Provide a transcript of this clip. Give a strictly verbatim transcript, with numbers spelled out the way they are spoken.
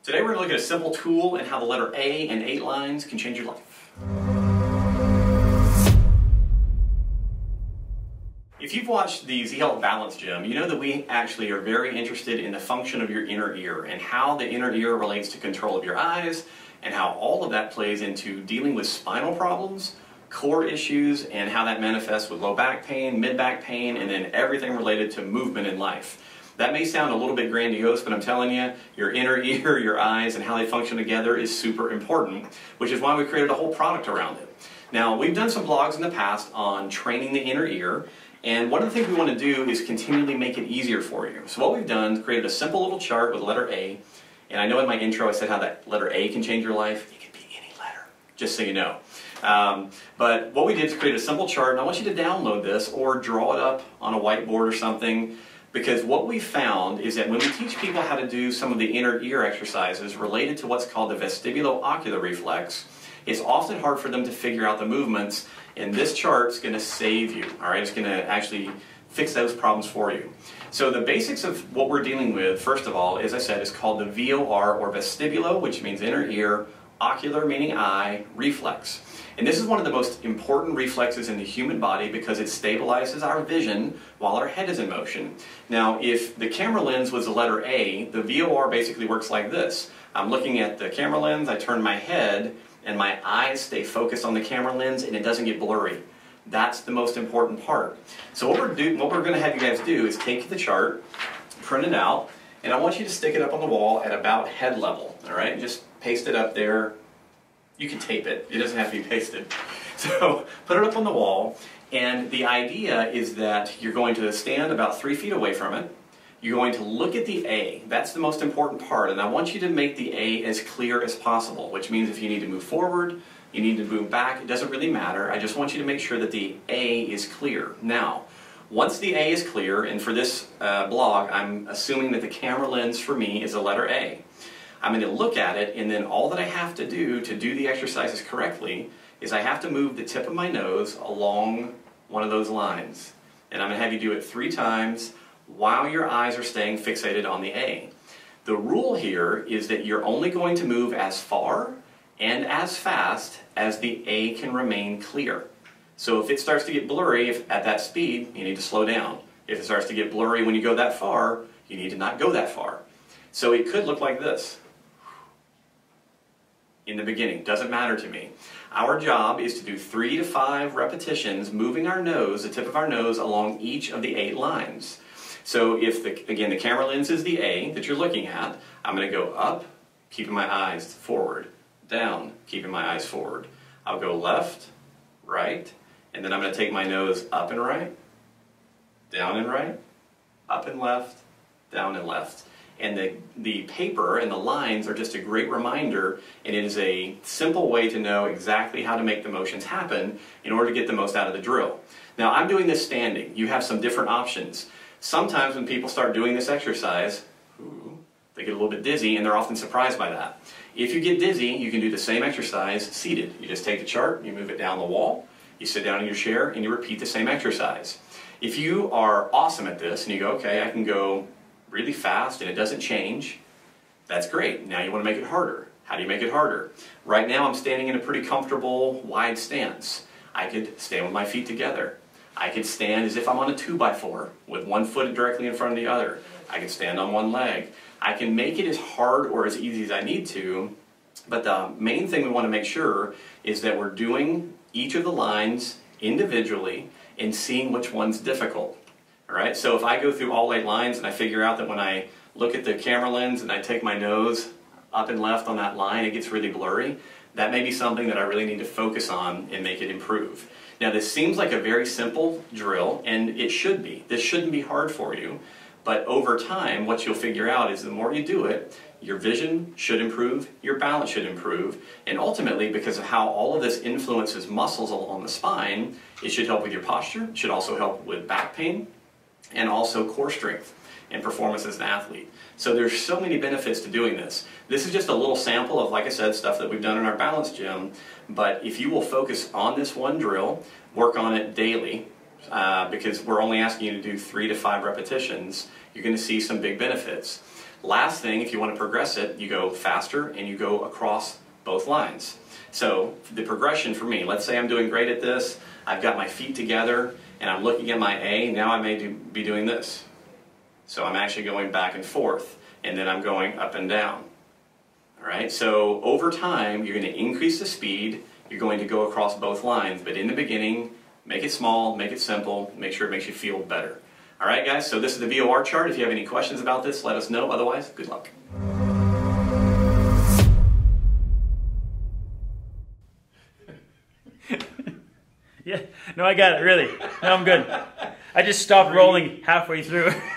Today we're going to look at a simple tool and how the letter A and eight lines can change your life. If you've watched the Z Health Balance Gym, you know that we actually are very interested in the function of your inner ear and how the inner ear relates to control of your eyes and how all of that plays into dealing with spinal problems, core issues, and how that manifests with low back pain, mid-back pain, and then everything related to movement in life. That may sound a little bit grandiose, but I'm telling you, your inner ear, your eyes, and how they function together is super important, which is why we created a whole product around it. Now, we've done some blogs in the past on training the inner ear, and one of the things we want to do is continually make it easier for you. So what we've done is created a simple little chart with the letter A, and I know in my intro I said how that letter A can change your life. It can be any letter, just so you know. Um, but what we did is create a simple chart, and I want you to download this or draw it up on a whiteboard or something. Because what we found is that when we teach people how to do some of the inner ear exercises related to what's called the vestibulo-ocular reflex, it's often hard for them to figure out the movements, and this chart's going to save you, all right? It's going to actually fix those problems for you. So the basics of what we're dealing with, first of all, as I said, is called the V O R, or vestibulo, which means inner ear, ocular meaning eye, reflex. And this is one of the most important reflexes in the human body because it stabilizes our vision while our head is in motion. Now, if the camera lens was the letter A, the V O R basically works like this. I'm looking at the camera lens, I turn my head, and my eyes stay focused on the camera lens and it doesn't get blurry. That's the most important part. So what we're, do, what we're going to have you guys do is take the chart, print it out, and I want you to stick it up on the wall at about head level. All right, just paste it up there. You can tape it, it doesn't have to be pasted. So put it up on the wall, and the idea is that you're going to stand about three feet away from it. You're going to look at the A. That's the most important part, and I want you to make the A as clear as possible, which means if you need to move forward, you need to move back, it doesn't really matter. I just want you to make sure that the A is clear. Now, once the A is clear, and for this uh, blog, I'm assuming that the camera lens for me is the letter A. I'm going to look at it, and then all that I have to do to do the exercises correctly is I have to move the tip of my nose along one of those lines. And I'm going to have you do it three times while your eyes are staying fixated on the A. The rule here is that you're only going to move as far and as fast as the A can remain clear. So if it starts to get blurry if, at that speed, you need to slow down. If it starts to get blurry when you go that far, you need to not go that far. So it could look like this. In the beginning, doesn't matter to me. Our job is to do three to five repetitions moving our nose, the tip of our nose, along each of the eight lines. So if, the, again, the camera lens is the A that you're looking at, I'm going to go up, keeping my eyes forward, down, keeping my eyes forward. I'll go left, right, and then I'm going to take my nose up and right, down and right, up and left, down and left. And the, the paper and the lines are just a great reminder, and it is a simple way to know exactly how to make the motions happen in order to get the most out of the drill. Now, I'm doing this standing. You have some different options. Sometimes when people start doing this exercise, ooh, they get a little bit dizzy, and they're often surprised by that. If you get dizzy, you can do the same exercise seated. You just take the chart, you move it down the wall, you sit down in your chair, and you repeat the same exercise. If you are awesome at this, and you go, okay, I can go really fast and it doesn't change, that's great. Now you want to make it harder. How do you make it harder? Right now I'm standing in a pretty comfortable wide stance. I could stand with my feet together. I could stand as if I'm on a two by four with one foot directly in front of the other. I can stand on one leg. I can make it as hard or as easy as I need to, but the main thing we want to make sure is that we're doing each of the lines individually and seeing which one's difficult. All right, so if I go through all eight lines and I figure out that when I look at the camera lens and I take my nose up and left on that line, it gets really blurry, that may be something that I really need to focus on and make it improve. Now, this seems like a very simple drill, and it should be. This shouldn't be hard for you, but over time, what you'll figure out is the more you do it, your vision should improve, your balance should improve, and ultimately, because of how all of this influences muscles along the spine, it should help with your posture, it should also help with back pain, and also core strength and performance as an athlete. So there's so many benefits to doing this. This is just a little sample of, like I said, stuff that we've done in our balance gym, but if you will focus on this one drill, work on it daily, uh, because we're only asking you to do three to five repetitions, you're going to see some big benefits. Last thing, if you want to progress it, you go faster and you go across both lines. So the progression for me, let's say I'm doing great at this, I've got my feet together and I'm looking at my A, now I may do, be doing this. So I'm actually going back and forth, and then I'm going up and down. All right, so over time you're going to increase the speed, you're going to go across both lines, but in the beginning, make it small, make it simple, make sure it makes you feel better. All right, guys, so this is the V O R chart. If you have any questions about this, let us know. Otherwise, good luck. Yeah, no, I got it, really. No, I'm good. I just stopped rolling halfway through.